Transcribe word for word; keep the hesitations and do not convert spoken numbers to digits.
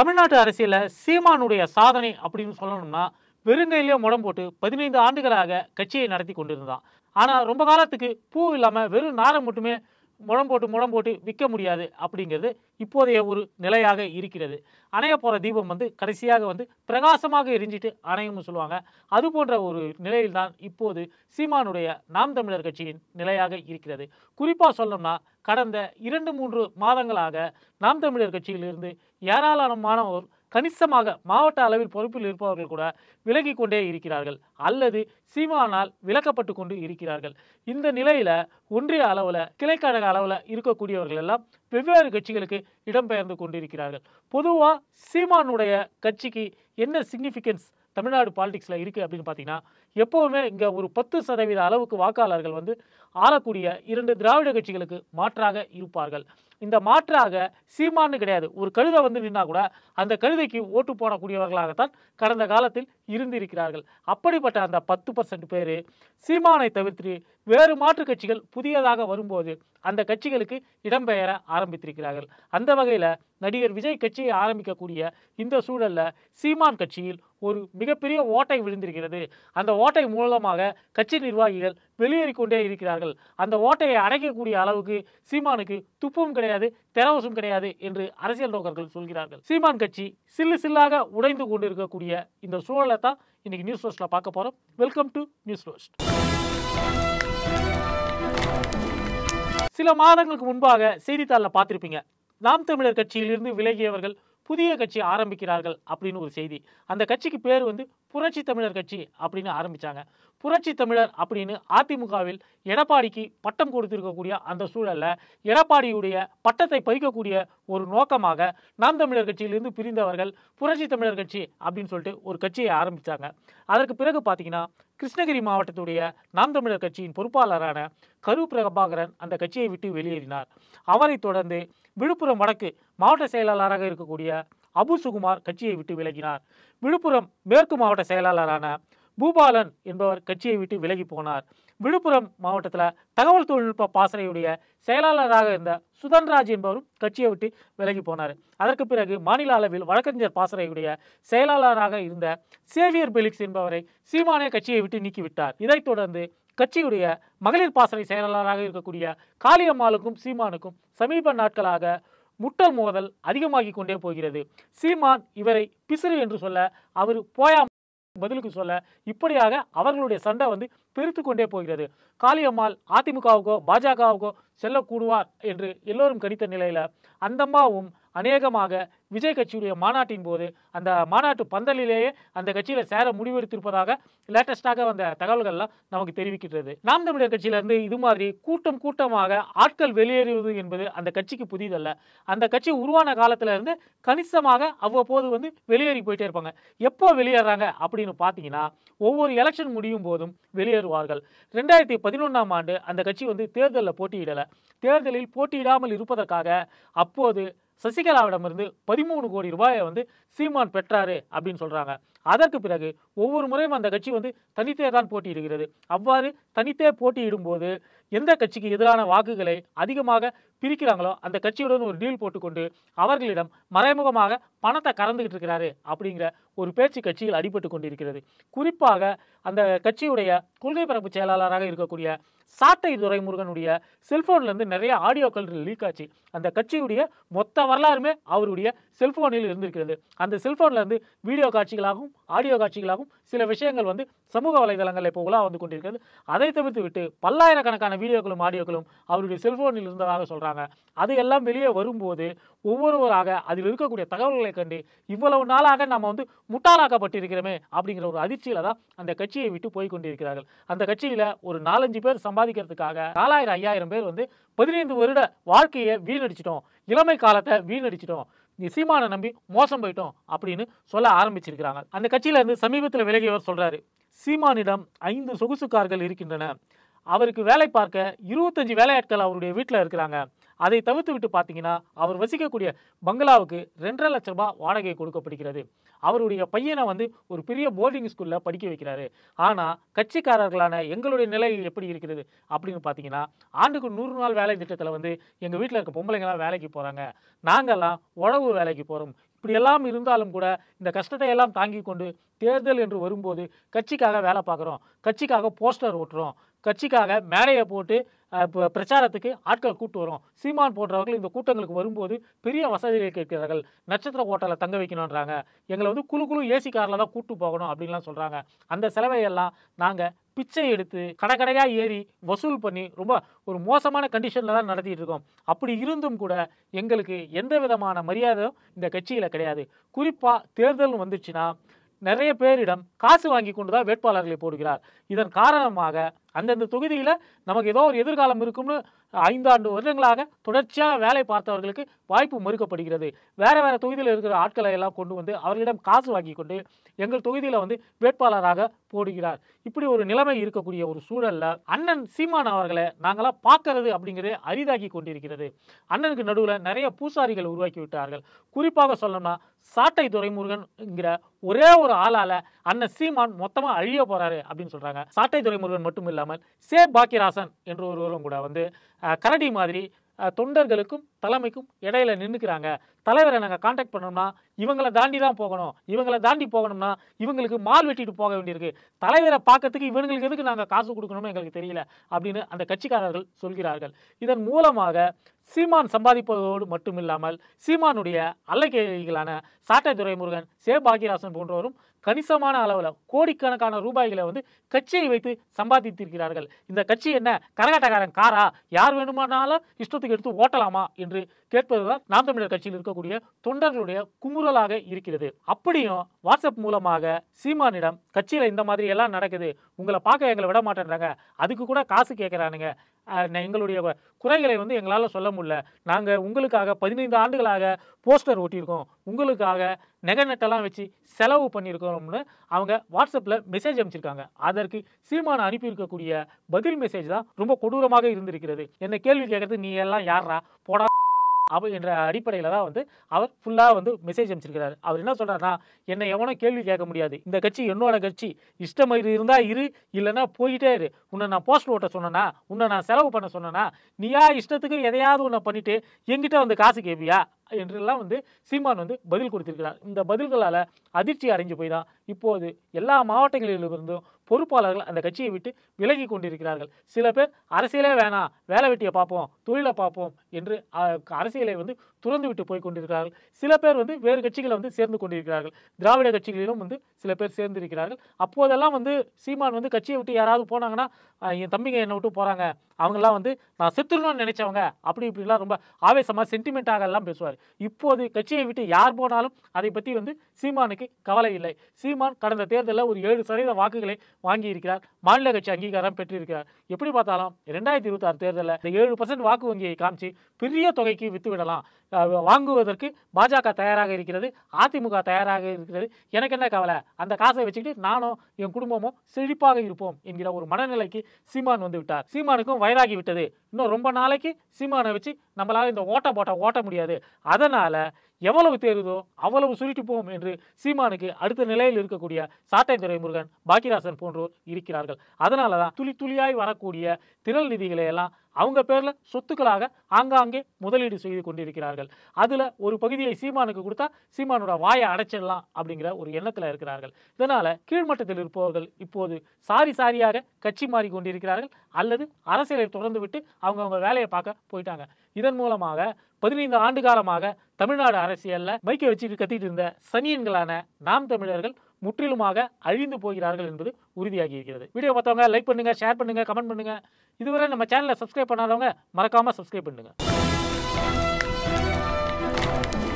தமிழ்நாட்டு அரசியல்ல சீமானுடைய சாதனை அப்படின்னு சொல்லணும்னா, வெறுங்கையிலேயே முடம் போட்டு பதினைந்து ஆண்டுகளாக கட்சியை நடத்தி கொண்டிருந்தான். ஆனா ரொம்ப காலத்துக்கு பூ இல்லாம வெறும் நாரை மட்டுமே முடம் போட்டு முடம் போட்டு விற்க முடியாது அப்படிங்கிறது இப்போதைய ஒரு நிலையாக இருக்கிறது. அணைய போற தீபம் வந்து கடைசியாக வந்து பிரகாசமாக எரிஞ்சிட்டு அணையும்னு சொல்லுவாங்க. அது போன்ற ஒரு நிலையில்தான் இப்போது சீமானுடைய நாம் தமிழர் கட்சியின் நிலையாக இருக்கிறது. குறிப்பா சொல்லணும்னா, கடந்த இரண்டு மூன்று மாதங்களாக நாம் தமிழர் கட்சியிலிருந்து ஏராளமானோர் கணிசமாக மாவட்ட அளவில் பொறுப்பில் இருப்பவர்கள் கூட விலகி கொண்டே இருக்கிறார்கள் அல்லது சீமானால் விலக்கப்பட்டு கொண்டு இருக்கிறார்கள். இந்த நிலையில ஒன்றிய அளவுல கிளைக்கழக அளவுல இருக்கக்கூடியவர்கள் எல்லாம் வெவ்வேறு கட்சிகளுக்கு இடம்பெயர்ந்து கொண்டிருக்கிறார்கள். பொதுவா சீமானுடைய கட்சிக்கு என்ன சிக்னிஃபிகன்ஸ் தமிழ்நாடு பாலிடிக்ஸ்ல இருக்கு அப்படின்னு பார்த்தீங்கன்னா, எப்பவுமே இங்க ஒரு பத்து சதவீத அளவுக்கு வாக்காளர்கள் வந்து ஆளக்கூடிய இரண்டு திராவிட கட்சிகளுக்கு மாற்றாக இருப்பார்கள். இந்த மாற்றாக சீமானு கிடையாது, ஒரு கழுதை வந்து நின்னா கூட அந்த கழுதைக்கு ஓட்டு போடக்கூடியவர்களாகத்தான் கடந்த காலத்தில் இருந்திருக்கிறார்கள். அப்படிப்பட்ட அந்த பத்து பர்சன்ட் பேரு சீமானை தவிர்த்து வேறு மாற்று கட்சிகள் புதியதாக வரும்போது அந்த கட்சிகளுக்கு இடம்பெயர ஆரம்பித்திருக்கிறார்கள். அந்த வகையில நடிகர் விஜய் கட்சியை ஆரம்பிக்கக்கூடிய இந்த சூழல்ல சீமான் கட்சியில் ஒரு மிகப்பெரிய ஓட்டை விழுந்திருக்கிறது. அந்த ஓட்டை மூலமாக கட்சி நிர்வாகிகள் வெளியேறிக்கொண்டே இருக்கிறார்கள். அந்த ஓட்டையை அடைக்கக்கூடிய அளவுக்கு சீமானுக்கு துப்பும் கிடையாது, தெரவசும் கிடையாது என்று அரசியல் நோக்கர்கள் சொல்கிறார்கள். சீமான் கட்சி சில்லு சில்லாக உடைந்து கொண்டிருக்கக்கூடிய இந்த சூழலை தான் இன்னைக்கு நியூஸ் ரோஸ்ட்ல பார்க்க போறோம். Welcome to news roast. சில மாதங்களுக்கு முன்பாக செய்தித்தாளில் பார்த்திருப்பீங்க, நாம் தமிழர் கட்சியிலிருந்து விலகியவர்கள் புதிய கட்சி ஆரம்பிக்கிறார்கள் அப்படின்னு ஒரு செய்தி. அந்த கட்சிக்கு பேர் வந்து புரட்சி தமிழர் கட்சி அப்படின்னு ஆரம்பிச்சாங்க. புரட்சி தமிழர் அப்படின்னு அதிமுகவில் எடப்பாடிக்கு பட்டம் கொடுத்திருக்கக்கூடிய அந்த சூழல்ல எடப்பாடியுடைய பட்டத்தை பறிக்கக்கூடிய ஒரு நோக்கமாக நாம் தமிழர் கட்சியிலிருந்து பிரிந்தவர்கள் புரட்சி தமிழர் கட்சி அப்படின்னு சொல்லிட்டு ஒரு கட்சியை ஆரம்பிச்சாங்க. அதற்கு பிறகு பார்த்தீங்கன்னா, கிருஷ்ணகிரி மாவட்டத்துடைய நாம் தமிழர் கட்சியின் பொறுப்பாளரான கரு பிரபாகரன் அந்த கட்சியை விட்டு வெளியேறினார். அவரை தொடர்ந்து விழுப்புரம் வடக்கு மாவட்ட செயலாளராக இருக்கக்கூடிய அபு சுகுமார் கட்சியை விட்டு விலகினார். விழுப்புரம் மேற்கு மாவட்ட செயலாளரான பூபாலன் என்பவர் கட்சியை விட்டு விலகி போனார். விழுப்புரம் மாவட்டத்தில் தகவல் தொழில்நுட்ப பாசறையுடைய செயலாளராக இருந்த சுதன்ராஜ் என்பவரும் கட்சியை விட்டு விலகி போனார். அதற்கு பிறகு மாநில அளவில் வழக்கறிஞர் பாசறையுடைய செயலாளராக இருந்த சேவியர் பெலிக்ஸ் என்பவரை சீமானே கட்சியை விட்டு நீக்கிவிட்டார். இதைத் தொடர்ந்து கட்சியுடைய மகளிர் பாசறை செயலாளராக இருக்கக்கூடிய காளியம்மாளுக்கும் சீமானுக்கும் சமீப நாட்களாக முட்டல் மோதல் அதிகமாகி கொண்டே போகிறது. சீமான் இவரை பிசிறு என்று சொல்ல, அவர் போயா பதிலுக்கு சொல்ல, இப்படியாக அவர்களுடைய சண்டை வந்து பெருத்து கொண்டே போகிறது. காளியம்மாள் அதிமுகவுக்கோ பாஜகவுக்கோ செல்லக்கூடுவார் என்று எல்லோரும் கணித்த நிலையில அந்தம்மாவும் அநேகமாக விஜய் கட்சியுடைய மாநாட்டின் போது அந்த மாநாட்டு பந்தலிலேயே அந்த கட்சியில சேர முடிவெடுத்திருப்பதாக லேட்டஸ்டாக வந்த தகவல்கள்லாம் நமக்கு தெரிவிக்கிறது. நாம் தமிழர் கட்சியிலிருந்து இது மாதிரி கூட்டம் கூட்டமாக ஆட்கள் வெளியேறுவது என்பது அந்த கட்சிக்கு புதிதல்ல. அந்த கட்சி உருவான காலத்துல இருந்து கணிசமாக அவ்வப்போது வந்து வெளியேறி போயிட்டே இருப்பாங்க. எப்போ வெளியேறாங்க அப்படின்னு பார்த்தீங்கன்னா, ஒவ்வொரு எலெக்ஷன் முடியும் போதும் வெளியேறுவார்கள். ரெண்டாயிரத்தி பதினொன்றாம் ஆண்டு அந்த கட்சி வந்து தேர்தலில் போட்டியிடலை. தேர்தலில் போட்டியிடாமல் இருப்பதற்காக அப்போது சசிகலாவிடமிருந்து பதிமூணு கோடி ரூபாயை வந்து சீமான் பெற்றாரு அப்படின்னு சொல்றாங்க. அதற்கு பிறகு ஒவ்வொரு முறையும் அந்த கட்சி வந்து தனித்தே தான் போட்டியிடுகிறது. அவ்வாறு தனித்தே போட்டியிடும் போது எந்த கட்சிக்கு எதிரான வாக்குகளை அதிகமாக பிரிக்கிறாங்களோ அந்த கட்சியுடன் ஒரு டீல் போட்டுக்கொண்டு அவர்களிடம் மறைமுகமாக பணத்தை கறந்துகிட்டு இருக்கிறாரு அப்படிங்கிற ஒரு பேச்சு கட்சியில் அடிபட்டு கொண்டிருக்கிறது. குறிப்பாக அந்த கட்சியுடைய கொள்கை பரப்பு செயலாளராக இருக்கக்கூடிய சாட்டை துரைமுருகனுடைய செல்போன்ல இருந்து நிறைய ஆடியோக்கள் லீக் ஆச்சு. அந்த கட்சியுடைய மொத்த வரலாறுமே அவருடைய செல்போனில் இருந்திருக்கிறது. அந்த செல்போன்ல இருந்து வீடியோ காட்சிகளாகவும் ஆடியோ காட்சிகளாகவும் சில விஷயங்கள் வந்து சமூக வலைதளங்களில் இப்போ உலா வந்து கொண்டிருக்கிறது. அதை தவிர்த்து விட்டு பல்லாயிரக்கணக்கான வீடியோக்களும் ஆடியோக்களும் அவருடைய செல்போனில் இருந்ததாக சொல்றாங்க. அது எல்லாம் வெளியே வரும்போது ஒவ்வொருவராக அதில் இருக்கக்கூடிய தகவல்களை கண்டு இவ்வளவு நாளாக நம்ம வந்து முட்டாளாக்கப்பட்டிருக்கிறோமே அப்படிங்கிற ஒரு அதிர்ச்சியில தான் அந்த கட்சியை விட்டு போய் கொண்டிருக்கிறார்கள். அந்த கட்சியில ஒரு நாலஞ்சு பேர் சம்பாதிக்கிறதுக்காக நாலாயிரம் ஐயாயிரம் பேர் வந்து பதினைந்து வருட வாழ்க்கையை வீணடிச்சிட்டோம், இளமை காலத்தை வீணடிச்சிட்டோம், நீ சீமானை நம்பி மோசம் போயிட்டோம் அப்படின்னு சொல்ல ஆரம்பிச்சிருக்கிறாங்க. அந்த கட்சியில இருந்து சமீபத்தில் விலகியவர் சொல்றாரு, சீமானிடம் ஐந்து சொகுசு கார்கள் இருக்கின்றன, அவருக்கு வேலை பார்க்க இருபத்தஞ்சு வேலையாட்கள் அவருடைய வீட்டில் இருக்கிறாங்க, அதை தவிர்த்து விட்டு பார்த்தீங்கன்னா அவர் வசிக்கக்கூடிய பங்களாவுக்கு ரெண்டரை லட்சம் ரூபாய் வாடகை கொடுக்கப்படுகிறது, அவருடைய பையனை வந்து ஒரு பெரிய போர்டிங் ஸ்கூலில் படிக்க வைக்கிறாரு. ஆனால் கட்சிக்காரர்களான எங்களுடைய நிலை எப்படி இருக்கிறது அப்படின்னு பார்த்தீங்கன்னா, ஆண்டுக்கு நூறு நாள் வேலை திட்டத்தில் வந்து எங்கள் வீட்டில் இருக்க பொம்பளைங்களாம் வேலைக்கு போகிறாங்க, நாங்கள்லாம் உழவு வேலைக்கு போகிறோம், இப்படி எல்லாம் இருந்தாலும் கூட இந்த கஷ்டத்தை எல்லாம் தாங்கி கொண்டு தேர்தல் என்று வரும்போது கட்சிக்காக வேலை பார்க்குறோம், கட்சிக்காக போஸ்டர் ஓட்டுறோம், கட்சிக்காக மேடையை போட்டு இப்போ பிரச்சாரத்துக்கு ஆட்கள் கூட்டு வரோம். சீமான் போன்றவர்கள் இந்த கூட்டங்களுக்கு வரும்போது பெரிய வசதிகள் கேட்கிறார்கள். நட்சத்திர ஹோட்டலில் தங்க வைக்கணுன்றாங்க, எங்களை வந்து குழு குழு ஏசி காரில் தான் கூட்டு போகணும் அப்படின்லாம் சொல்கிறாங்க. அந்த செலவையெல்லாம் நாங்கள் பிச்சை எடுத்து கடை கடையாக ஏறி வசூல் பண்ணி ரொம்ப ஒரு மோசமான கண்டிஷனில் தான் நடத்திட்டு இருக்கோம். அப்படி இருந்தும் கூட எங்களுக்கு எந்த விதமான மரியாதையும் இந்த கட்சியில் கிடையாது. குறிப்பாக தேர்தல் வந்துச்சுன்னா நிறைய பேரிடம் காசு வாங்கி கொண்டு தான் வேட்பாளர்களை போடுகிறார். இதன் காரணமாக அந்தந்த தொகுதியில் நமக்கு ஏதோ ஒரு எதிர்காலம் இருக்கும்னு ஐந்தாண்டு வருடங்களாக தொடர்ச்சியாக வேலை பார்த்தவர்களுக்கு வாய்ப்பு மறுக்கப்படுகிறது. வேறு வேறு தொகுதியில் இருக்கிற ஆட்களை எல்லாம் கொண்டு வந்து அவர்களிடம் காசு வாங்கி கொண்டு எங்கள் தொகுதியில் வந்து வேட்பாளராக போடுகிறார். இப்படி ஒரு நிலைமை இருக்கக்கூடிய ஒரு சூழலில் அண்ணன் சீமான் அவர்களை நாங்களாம் பார்க்கறது அப்படிங்கிறது அரிதாகி கொண்டிருக்கிறது. அண்ணனுக்கு நடுவில் நிறைய பூசாரிகள் உருவாக்கி விட்டார்கள். குறிப்பாக சொல்லணும்னா சாட்டை துரைமுருகன் என்கிற ஒரே ஒரு ஆளால் அண்ணன் சீமான் மொத்தமாக அழிய போகிறாரு அப்படின்னு சொல்கிறாங்க. சாட்டை துரைமுருகன் மட்டும் இல்லாமல் சே பாக்கியராசன் என்ற ஒருவரும் கூட வந்து கரடி மாதிரி தொண்டர்களுக்கும் தலைமைக்கும் இடையில நின்றுக்கிறாங்க. தலைவரை நாங்கள் கான்டாக்ட் பண்ணோம்னா இவங்களை தாண்டி தான் போகணும், இவங்களை தாண்டி போகணும்னா இவங்களுக்கு மால் வெட்டிட்டு போக வேண்டியிருக்கு, தலைவரை பார்க்கறதுக்கு இவங்களுக்கு எதுக்கு நாங்கள் காசு கொடுக்கணும்னு எங்களுக்கு தெரியல அப்படின்னு அந்த கட்சிக்காரர்கள் சொல்கிறார்கள். இதன் மூலமாக சீமான் சம்பாதிப்பதோடு மட்டுமில்லாமல் சீமானுடைய அல்லக்கைகளான சாட்டை துரைமுருகன், சே பாக்கியராசன் போன்றவரும் கணிசமான அளவில் கோடிக்கணக்கான ரூபாய்களை வந்து கட்சியை வைத்து சம்பாதித்திருக்கிறார்கள். இந்த கட்சி என்ன கரகாட்டக்காரன் காரா, யார் வேண்டுமானாலும் இஷ்டத்துக்கு எடுத்து ஓட்டலாமா என்று கேட்பதுதான் நாம் தமிழர் கட்சியில் இருக்கக்கூடிய தொண்டர்களுடைய குமுறலாக இருக்கிறது. அப்படியும் வாட்ஸ்அப் மூலமாக சீமானிடம் கட்சியில் இந்த மாதிரி எல்லாம் நடக்குது, உங்களை பார்க்க எங்களை விட மாட்டேன்றாங்க, அதுக்கு கூட காசு கேட்குறானுங்க, எங்களுடைய குறைகளை வந்து எங்களால் சொல்ல முடியல, நாங்கள் உங்களுக்காக பதினைந்து ஆண்டுகளாக போஸ்டர் ஓட்டியிருக்கோம், உங்களுக்காக நெகை நட்டெல்லாம் வச்சு செலவு பண்ணியிருக்கோம்னு அவங்க வாட்ஸ்அப்பில் மெசேஜ் அனுப்பிச்சிருக்காங்க. அதற்கு சீமான் அனுப்பியிருக்கக்கூடிய பதில் மெசேஜ் தான் ரொம்ப கொடூரமாக இருந்திருக்கிறது. என்ன கேள்வி கேட்கறது நீ எல்லாம் யாரா போடா அவ என்ற அடிப்படையில் தான் வந்து அவர் ஃபுல்லாக வந்து மெசேஜ் அனுப்பிச்சிருக்கிறார். அவர் என்ன சொல்கிறாருன்னா, என்னை எவனோ கேள்வி கேட்க முடியாது, இந்த கட்சி என்னோட கட்சி, இஷ்டம் இருந்தால் இரு, இல்லைன்னா போயிட்டே இரு, உன்னை நான் போஸ்ட் ஓட்ட சொன்னேன்னா, உன்னை நான் செலவு பண்ண சொன்னேன்னா, நீயா இஷ்டத்துக்கு எதையாவது உன்னை பண்ணிவிட்டு எங்கிட்ட வந்து காசு கேட்பியா என்றெல்லாம் வந்து சீமான் வந்து பதில் கொடுத்திருக்கிறார். இந்த பதில்களால் அதிர்ச்சி அடைஞ்சு போய் தான் இப்போது எல்லா மாவட்டங்களிலிருந்தும் பொறுப்பாளர்கள் அந்த கட்சியை விட்டு விலகி கொண்டிருக்கிறார்கள். சில பேர் அரசியலே வேணாம், வேலை வெட்டியை பார்ப்போம், தொழிலை பார்ப்போம் என்று அரசியலை வந்து துறந்து விட்டு போய் கொண்டிருக்கிறார்கள். சில பேர் வந்து வேறு கட்சிகளை வந்து சேர்ந்து கொண்டிருக்கிறார்கள். திராவிட கட்சிகளிலும் வந்து சில பேர் சேர்ந்திருக்கிறார்கள். அப்போதெல்லாம் வந்து சீமான் வந்து கட்சியை விட்டு யாராவது போனாங்கன்னா, என் தம்பிங்க என்னை விட்டு போகிறாங்க, அவங்கெல்லாம் வந்து நான் செத்துடணும்னு நினைச்சவங்க அப்படி இப்படிலாம் ரொம்ப ஆவேசமாக சென்டிமெண்ட்டாக எல்லாம் பேசுவார். இப்போது கட்சியை விட்டு யார் போனாலும் அதை பற்றி வந்து சீமானுக்கு கவலை இல்லை. சீமான் கடந்த தேர்தலில் ஒரு ஏழு சதவீத வாக்குகளை வாங்கி இருக்கிறார், மாநில கட்சி அங்கீகாரம் பெற்றிருக்கிறார். எப்படி பார்த்தாலும் ரெண்டாயிரத்தி இருபத்தி ஆறு தேர்தலில் இந்த ஏழு பர்சன்ட் வாக்கு வங்கியை காமிச்சு பெரிய தொகைக்கு வித்து விடலாம், வாங்குவதற்கு பாஜக தயாராக இருக்கிறது, அதிமுக தயாராக இருக்கிறது, எனக்கு என்ன கவலை, அந்த காசை வச்சுக்கிட்டு நானும் என் குடும்பமும் செழிப்பாக இருப்போம் என்கிற ஒரு மனநிலைக்கு சீமான் வந்து விட்டார். சீமானுக்கும் வயதாகி விட்டது, இன்னும் ரொம்ப நாளைக்கு சீமானை வச்சு நம்மளால இந்த ஓட்ட போட்ட ஓட்ட முடியாது, அதனால எவ்வளவு தேருதோ அவ்வளவு சுருட்டிப்போம் என்று சீமானுக்கு அடுத்த நிலையில் இருக்கக்கூடிய சாட்டை துரைமுருகன், பாக்கியராசன் போன்றோர் இருக்கிறார்கள். அதனால தான் துளி துளியாய் வரக்கூடிய திரள் நிதிகளை எல்லாம் அவங்க பேரில் சொத்துக்களாக ஆங்காங்கே முதலீடு செய்து கொண்டிருக்கிறார்கள். அதில் ஒரு பகுதியை சீமானுக்கு கொடுத்தா சீமானோட வாயை அடைச்சிடலாம் அப்படிங்கிற ஒரு எண்ணத்தில் இருக்கிறார்கள். இதனால் கீழ்மட்டத்தில் இருப்பவர்கள் இப்போது சாரி சாரியாக கட்சி மாறி கொண்டிருக்கிறார்கள், அல்லது அரசியலை தொடர்ந்து விட்டு அவங்க அவங்க வேலையை பார்க்க போயிட்டாங்க. இதன் மூலமாக பதினைந்து ஆண்டு காலமாக தமிழ்நாடு அரசியலில் மைக்கை வச்சுட்டு கத்திட்டு இருந்த சனியன்களான நாம் தமிழர்கள் முற்றிலுமாக அழிந்து போகிறார்கள் என்பது உறுதியாகி இருக்கிறது. வீடியோ பார்த்தவங்க லைக் பண்ணுங்க, ஷேர் பண்ணுங்க, கமெண்ட் பண்ணுங்க. இதுவரை நம்ம சேனலை சப்ஸ்கிரைப் பண்ணாதவங்க மறக்காம சப்ஸ்கிரைப் பண்ணுங்க.